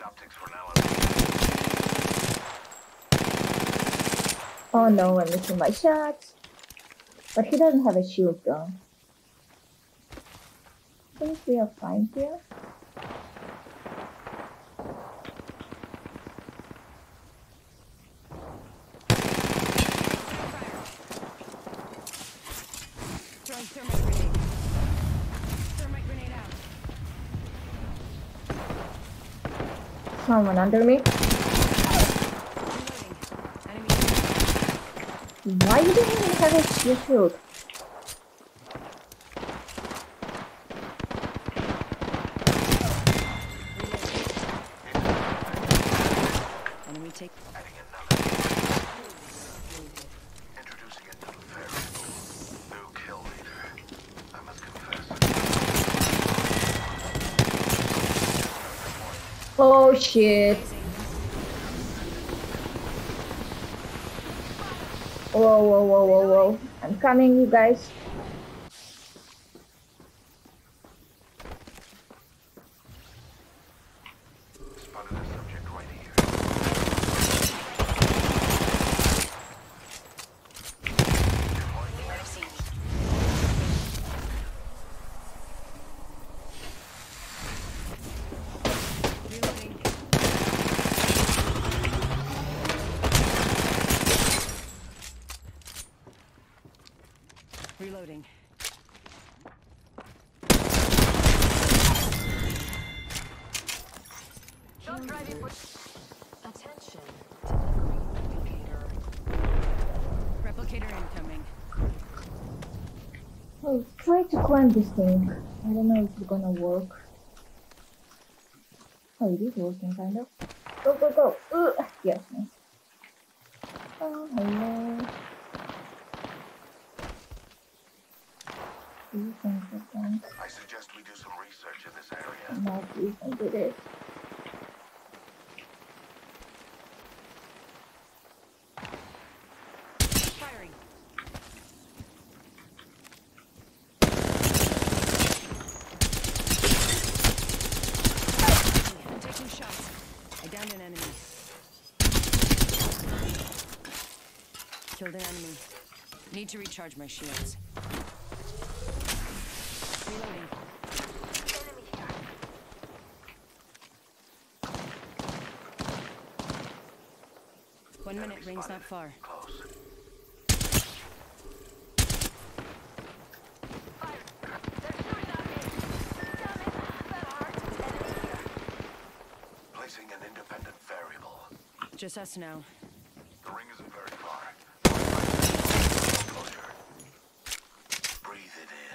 Oh no, I'm missing my shots. But he doesn't have a shield though. I think we are fine here. Throwing thermite grenade. Thermite grenade out. Someone under me. Why you didn't even have a shield? Enemy take. Introducing a new variable. New kill leader. I must confess. Oh shit. Whoa, whoa, whoa, whoa, whoa. I'm coming, you guys. Spotted a subject right here. Reloading. Don't drive it with attention. Replicator. Replicator incoming. I'll try to climb this thing. I don't know if it's gonna work. Oh, it is working, kind of. Go, go, go! Yes, nice. Oh, hello. Please don't get down. I suggest we do some research in this area. No, please don't do this. Firing. I'm taking shots. I downed an enemy. Killed an enemy. Need to recharge my shields. Reloading. Enemy here. 1 minute, ring's not far. Close. Fire. They're shooting at me. Damn it. That hurt. Enemy here. Placing an independent variable. Just us now. The ring isn't very far. Closer. Breathe it in.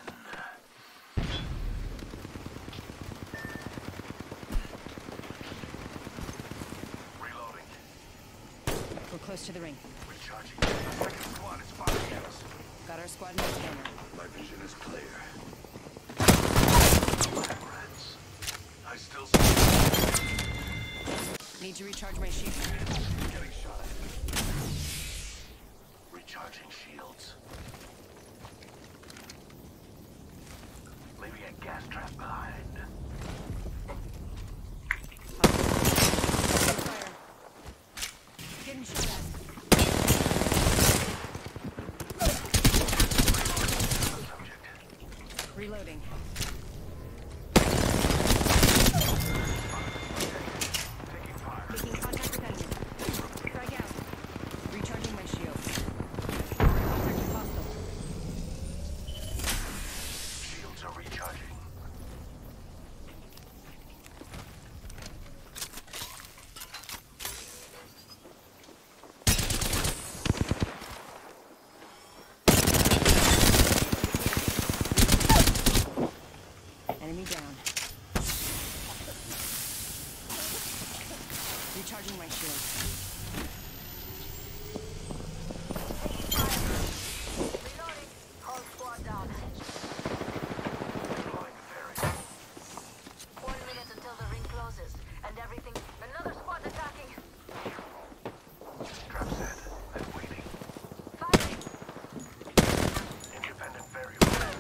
Reloading. We're close to the ring. Recharging. Second squad is firing at us. Got our squad mate scanner. My vision is clear. Rats. I still see. Need to recharge my shield. Getting shot at. Recharging shields. Leaving a gas trap behind. Fire. Getting shot at. Subject. Reloading. Taking fire. Making contact with enemy. Frag out. Recharging my shield. Contact with hostile. Shields are recharging. Enemy down. Recharging my shield. Reloading. Whole squad down. Deploying variable. 1 minute until the ring closes. And everything. Another squad attacking. Trap set. I'm waiting. Firing. Independent variable added.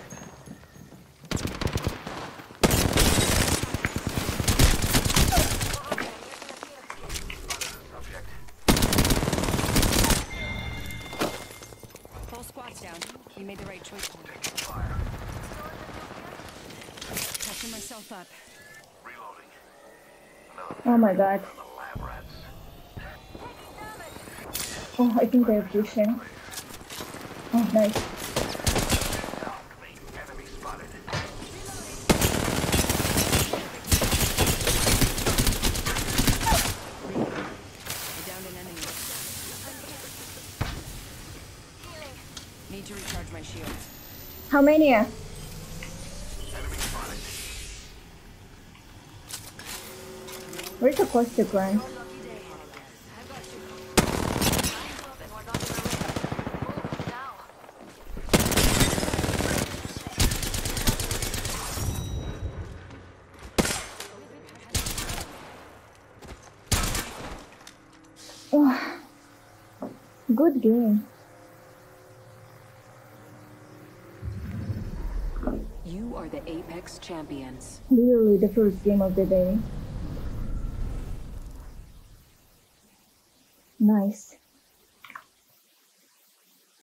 Oh my god. The lab rats. Oh, I think they're pushing. Oh, nice. Help me. Enemy spotted. I downed an enemy. Need to recharge my shields. How many? Enemy spotted. Where's the caustic one? Lucky day. I got you. Lines up and we're not in a race. Move now. Oh, good game. You are the Apex champions. Literally the first game of the day. Nice.